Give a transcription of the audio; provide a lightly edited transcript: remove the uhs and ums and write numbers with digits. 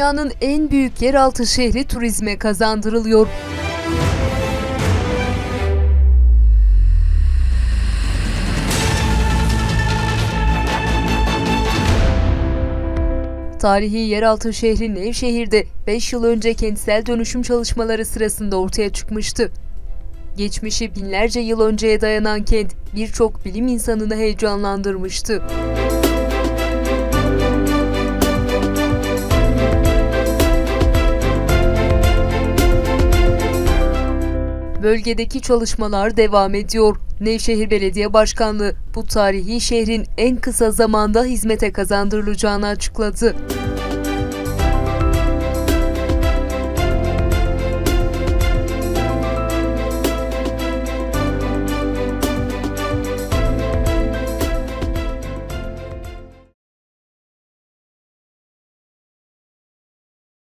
Dünyanın en büyük yeraltı şehri turizme kazandırılıyor. Tarihi yeraltı şehri Nevşehir'de 5 yıl önce kentsel dönüşüm çalışmaları sırasında ortaya çıkmıştı. Geçmişi binlerce yıl önceye dayanan kent birçok bilim insanını heyecanlandırmıştı. Bölgedeki çalışmalar devam ediyor. Nevşehir Belediye Başkanlığı bu tarihi şehrin en kısa zamanda hizmete kazandırılacağını açıkladı.